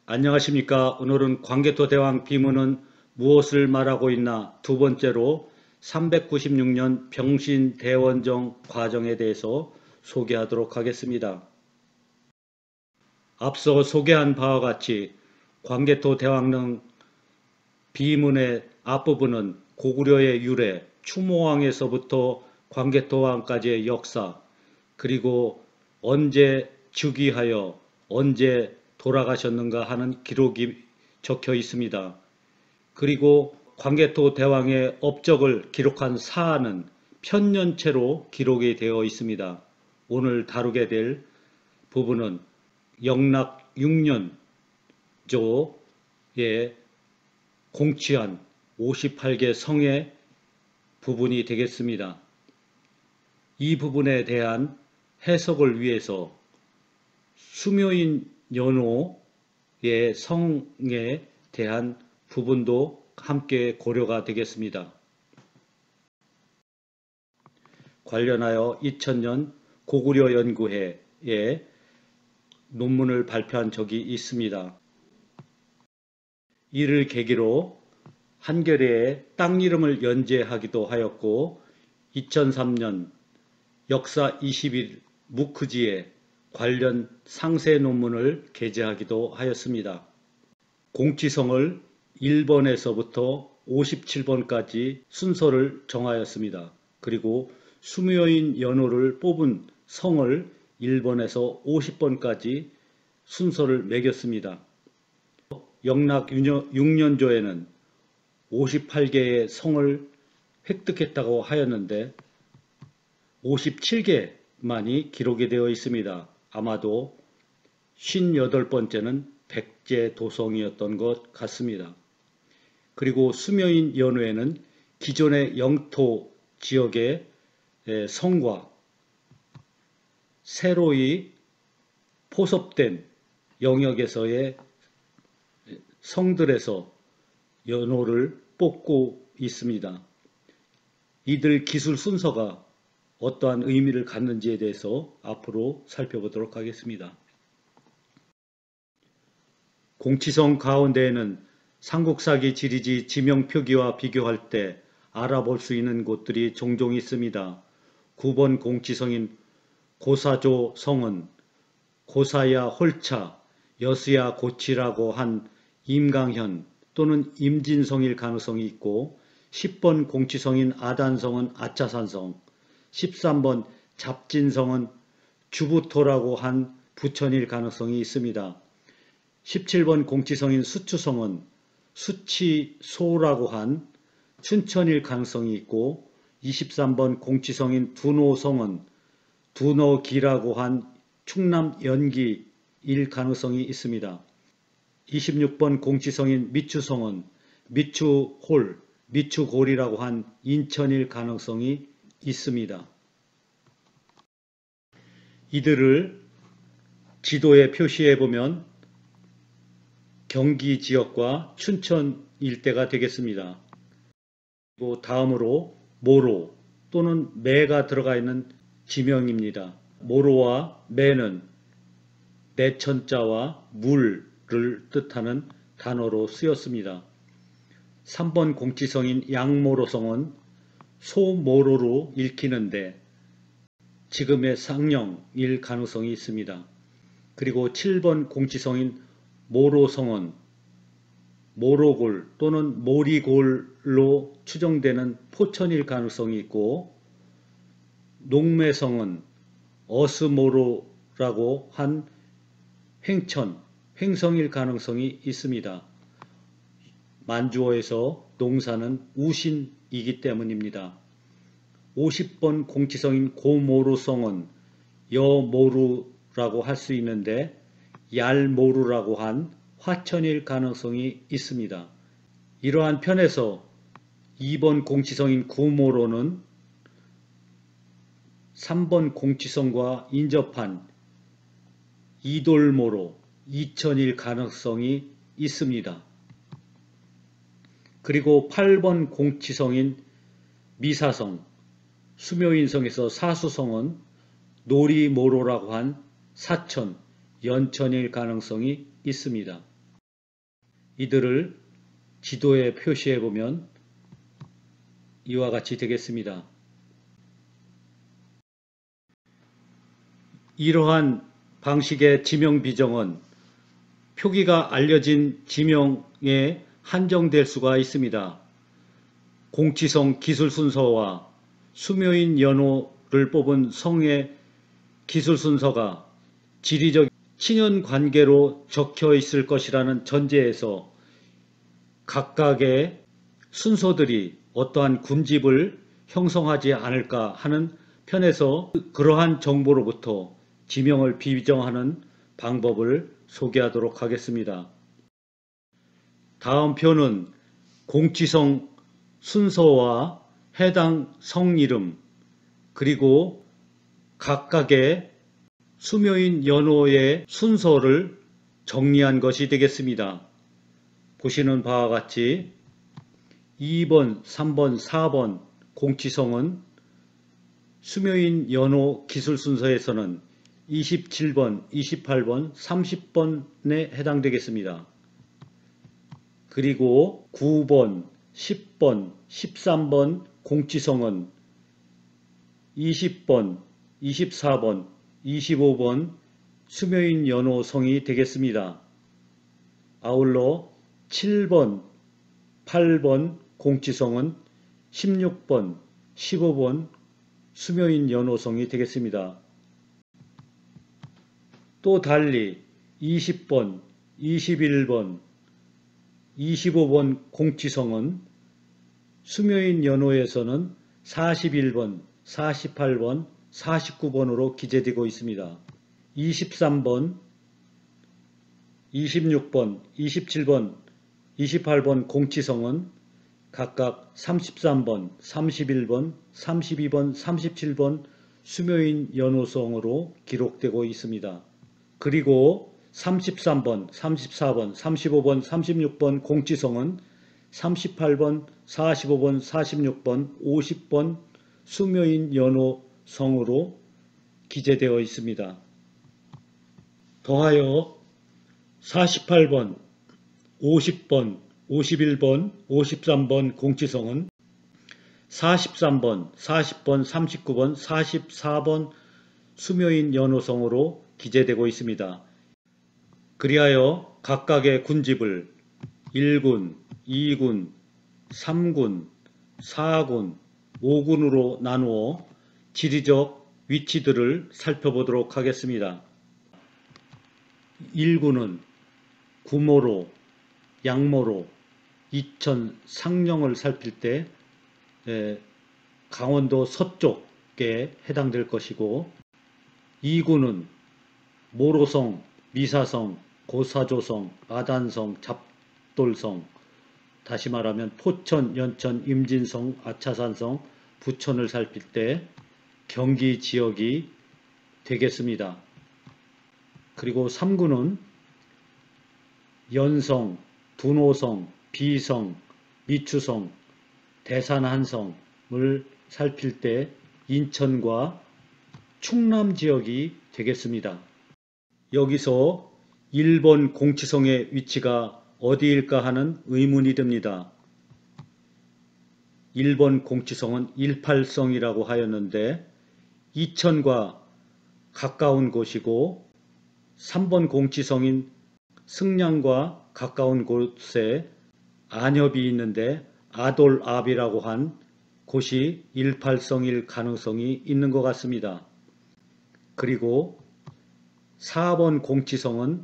안녕하십니까. 오늘은 광개토 대왕 비문은 무엇을 말하고 있나 두 번째로 396년 병신대원정 과정에 대해서 소개하도록 하겠습니다. 앞서 소개한 바와 같이 광개토 대왕릉 비문의 앞부분은 고구려의 유래, 추모왕에서부터 광개토왕까지의 역사, 그리고 언제 즉위하여 언제 돌아가셨는가 하는 기록이 적혀 있습니다. 그리고 광개토 대왕의 업적을 기록한 사안은 편년체로 기록이 되어 있습니다. 오늘 다루게 될 부분은 영락 6년조에 공취한 58개 성의 부분이 되겠습니다. 이 부분에 대한 해석을 위해서 수묘인 연호의 성에 대한 부분도 함께 고려가 되겠습니다. 관련하여 2000년 고구려 연구회에 논문을 발표한 적이 있습니다. 이를 계기로 한겨레에 땅 이름을 연재하기도 하였고 2003년 역사 20일 무크지에 관련 상세 논문을 게재하기도 하였습니다. 공치성을 1번에서부터 57번까지 순서를 정하였습니다. 그리고 수묘인 연호를 뽑은 성을 1번에서 50번까지 순서를 매겼습니다. 영락 6년조에는 58개의 성을 획득했다고 하였는데 57개만이 기록이 되어 있습니다. 아마도 58번째는 백제도성이었던 것 같습니다. 그리고 수묘인 연호에는 기존의 영토 지역의 성과 새로이 포섭된 영역에서의 성들에서 연호를 뽑고 있습니다. 이들 기술 순서가 어떠한 의미를 갖는지에 대해서 앞으로 살펴보도록 하겠습니다. 공치성 가운데에는 삼국사기 지리지 지명표기와 비교할 때 알아볼 수 있는 곳들이 종종 있습니다. 9번 공치성인 고사조 성은 고사야 홀차, 여수야 고치라고 한 임강현 또는 임진성일 가능성이 있고 10번 공치성인 아단성은 아차산성, 13번 잡진성은 주부토라고 한 부천일 가능성이 있습니다. 17번 공치성인 수추성은 수치소라고 한 춘천일 가능성이 있고 23번 공치성인 두노성은 두노기라고 한 충남 연기일 가능성이 있습니다. 26번 공치성인 미추성은 미추홀, 미추골이라고 한 인천일 가능성이 있습니다. 이들을 지도에 표시해 보면 경기 지역과 춘천 일대가 되겠습니다. 그리고 다음으로 모로 또는 매가 들어가 있는 지명입니다. 모로와 매는 내천자와 물을 뜻하는 단어로 쓰였습니다. 3번 공치성인 양모로성은 소모로로 읽히는데 지금의 상령일 가능성이 있습니다. 그리고 7번 공치성인 모로성은 모로골 또는 모리골로 추정되는 포천일 가능성이 있고 농매성은 어스모로라고 한 횡천, 횡성일 가능성이 있습니다. 만주어에서 농사는 우신이기 때문입니다. 50번 공치성인 고모루성은 여모루라고 할 수 있는데 얄모루라고 한 화천일 가능성이 있습니다. 이러한 편에서 2번 공치성인 구모로는 3번 공치성과 인접한 이돌모로 이천일 가능성이 있습니다. 그리고 8번 공치성인 미사성, 수묘인성에서 사수성은 놀이모로라고 한 사천, 연천일 가능성이 있습니다. 이들을 지도에 표시해 보면 이와 같이 되겠습니다. 이러한 방식의 지명 비정은 표기가 알려진 지명에 한정될 수가 있습니다. 공치성 기술 순서와 수묘인 연호를 뽑은 성의 기술 순서가 지리적 친연 관계로 적혀 있을 것이라는 전제에서 각각의 순서들이 어떠한 군집을 형성하지 않을까 하는 편에서 그러한 정보로부터 지명을 비정하는 방법을 소개하도록 하겠습니다. 다음 표는 공치성 순서와 해당 성 이름 그리고 각각의 수묘인 연호의 순서를 정리한 것이 되겠습니다. 보시는 바와 같이 2번, 3번, 4번 공치성은 수묘인 연호 기술 순서에서는 27번, 28번, 30번에 해당되겠습니다. 그리고 9번, 10번, 13번 공치성은 20번, 24번, 25번 수묘인 연호성이 되겠습니다. 아울러 7번, 8번 공치성은 16번, 15번 수묘인 연호성이 되겠습니다. 또 달리 20번, 21번, 25번 공치성은 수묘인 연호에서는 41번, 48번, 49번으로 기재되고 있습니다. 23번, 26번, 27번, 28번 공치성은 각각 33번, 31번, 32번, 37번 수묘인 연호성으로 기록되고 있습니다. 그리고 33번, 34번, 35번, 36번 공치성은 38번, 45번, 46번, 50번 수묘인 연호성으로 기재되어 있습니다. 더하여 48번, 50번, 51번, 53번 공치성은 43번, 40번, 39번, 44번 수묘인 연호성으로 기재되고 있습니다. 그리하여 각각의 군집을 1군, 2군, 3군, 4군, 5군으로 나누어 지리적 위치들을 살펴보도록 하겠습니다. 1군은 구모로, 양모로, 이천, 상령을 살필 때 강원도 서쪽에 해당될 것이고 2군은 모로성, 미사성, 고사조성, 아단성, 잡돌성, 다시 말하면 포천, 연천, 임진성, 아차산성, 부천을 살필 때 경기 지역이 되겠습니다. 그리고 3군은 연성, 분호성, 비성, 미추성, 대산한성을 살필 때 인천과 충남 지역이 되겠습니다. 여기서 1번 공치성의 위치가 어디일까 하는 의문이 듭니다. 1번 공치성은 18성이라고 하였는데 이천과 가까운 곳이고 3번 공치성인 승량과 가까운 곳에 안협이 있는데 아돌압이라고 한 곳이 18성일 가능성이 있는 것 같습니다. 그리고 4번 공치성은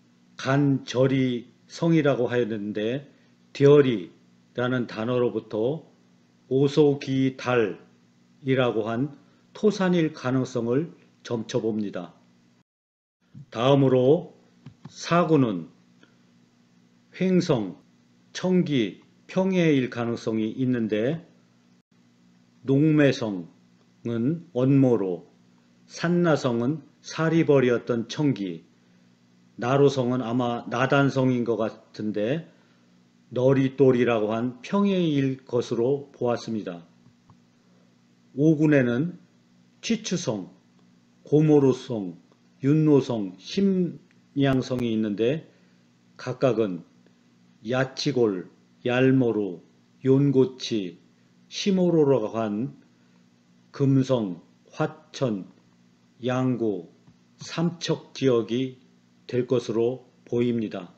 간절이성이라고 하였는데 뎌리라는 단어로부터 오소기달이라고 한 토산일 가능성을 점쳐봅니다. 다음으로 4군은 횡성, 청기, 평해일 가능성이 있는데 농매성은 원모로, 산나성은 사리벌이었던 청기, 나로성은 아마 나단성인 것 같은데 너리돌이라고 한 평해일 것으로 보았습니다. 5군에는 취추성, 고모로성, 윤노성, 심양성이 있는데 각각은 야치골, 얄모루, 용고치, 시모로라고 한 금성, 화천, 양구, 삼척 지역이 될 것으로 보입니다.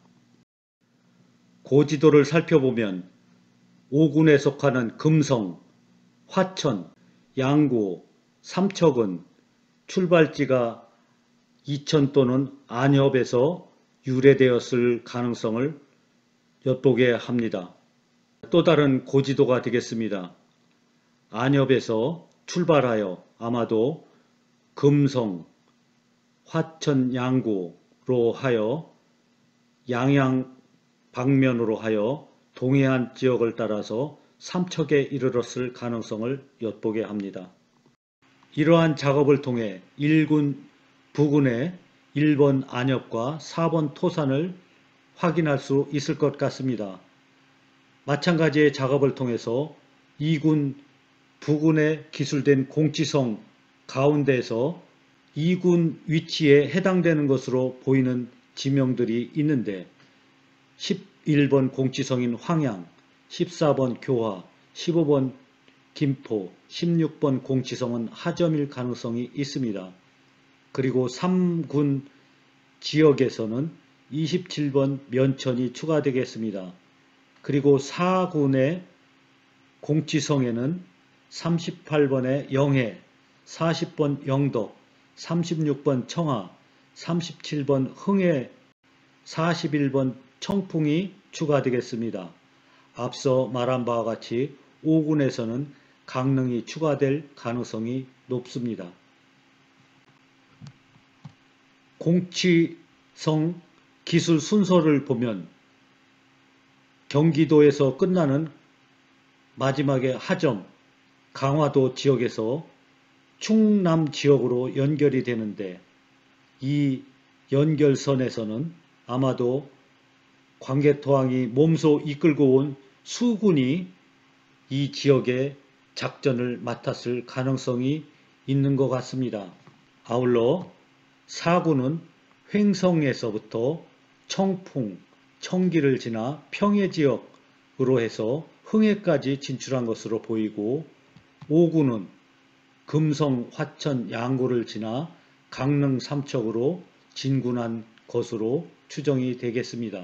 고지도를 살펴보면 5군에 속하는 금성, 화천, 양구, 삼척은 출발지가 이천 또는 안협에서 유래되었을 가능성을 엿보게 합니다. 또 다른 고지도가 되겠습니다. 안협에서 출발하여 아마도 금성, 화천, 양구로 하여 양양 방면으로 하여 동해안 지역을 따라서 삼척에 이르렀을 가능성을 엿보게 합니다. 이러한 작업을 통해 1군, 부근의 1번 안협과 4번 토산을 확인할 수 있을 것 같습니다. 마찬가지의 작업을 통해서 2군, 부근에 기술된 공치성 가운데에서 2군 위치에 해당되는 것으로 보이는 지명들이 있는데 11번 공치성인 황양, 14번 교화, 15번 김포, 16번 공치성은 하점일 가능성이 있습니다. 그리고 3군 지역에서는 27번 면천이 추가되겠습니다. 그리고 4군의 공치성에는 38번의 영해, 40번 영덕, 36번 청하, 37번 흥해, 41번 청풍이 추가되겠습니다. 앞서 말한 바와 같이 5군에서는 강릉이 추가될 가능성이 높습니다. 공치성 기술 순서를 보면 경기도에서 끝나는 마지막에 하점, 강화도 지역에서 충남 지역으로 연결이 되는데 이 연결선에서는 아마도 광개토왕이 몸소 이끌고 온 수군이 이 지역의 작전을 맡았을 가능성이 있는 것 같습니다. 아울러 4군은 횡성에서부터 청풍, 청기를 지나 평해 지역으로 해서 흥해까지 진출한 것으로 보이고 5군은 금성, 화천, 양구를 지나 강릉 삼척으로 진군한 것으로 추정이 되겠습니다.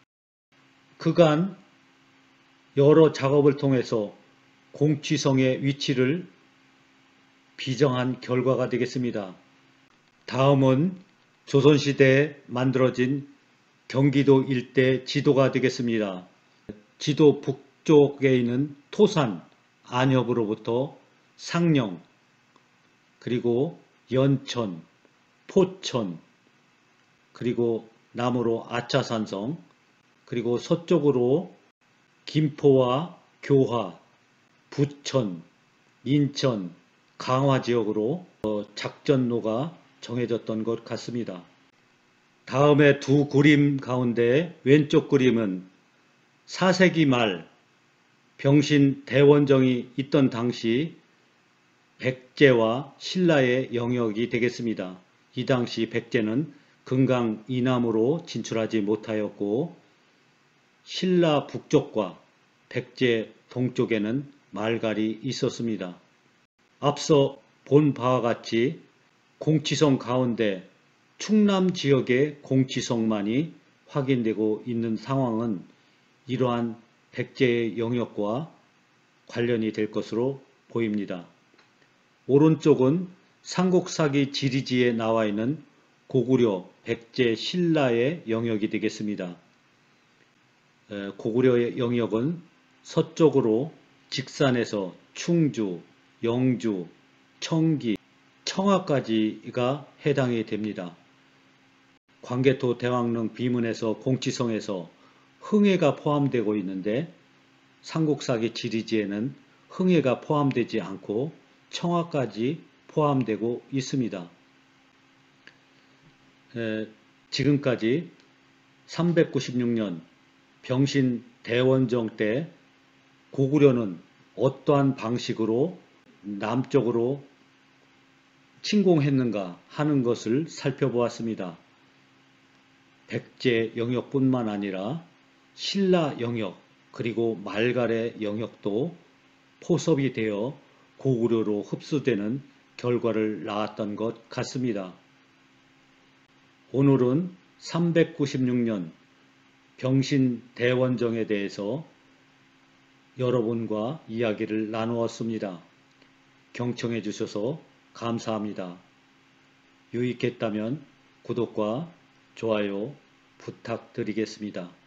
그간 여러 작업을 통해서 공치성의 위치를 비정한 결과가 되겠습니다. 다음은 조선시대에 만들어진 경기도 일대 지도가 되겠습니다. 지도 북쪽에 있는 토산, 안협으로부터 상령, 그리고 연천, 포천, 그리고 남으로 아차산성, 그리고 서쪽으로 김포와 교화, 부천, 인천, 강화 지역으로 작전로가 정해졌던 것 같습니다. 다음에 두 그림 가운데 왼쪽 그림은 4세기 말 병신 대원정이 있던 당시 백제와 신라의 영역이 되겠습니다. 이 당시 백제는 금강 이남으로 진출하지 못하였고 신라 북쪽과 백제 동쪽에는 말갈이 있었습니다. 앞서 본 바와 같이 공치성 가운데 충남 지역의 공치성만이 확인되고 있는 상황은 이러한 백제의 영역과 관련이 될 것으로 보입니다. 오른쪽은 삼국사기 지리지에 나와 있는 고구려, 백제, 신라의 영역이 되겠습니다. 고구려의 영역은 서쪽으로 직산에서 충주, 영주, 청기, 청하까지가 해당이 됩니다. 광개토 대왕릉 비문에서 공치성에서 흥해가 포함되고 있는데 삼국사기 지리지에는 흥해가 포함되지 않고 청하까지 포함되고 있습니다. 지금까지 396년 병신 대원정 때 고구려는 어떠한 방식으로 남쪽으로 침공했는가 하는 것을 살펴보았습니다. 백제 영역뿐만 아니라 신라 영역 그리고 말갈의 영역도 포섭이 되어 고구려로 흡수되는 결과를 낳았던 것 같습니다. 오늘은 396년 병신대원정에 대해서 여러분과 이야기를 나누었습니다. 경청해 주셔서 감사합니다. 유익했다면 구독과 좋아요 부탁드리겠습니다.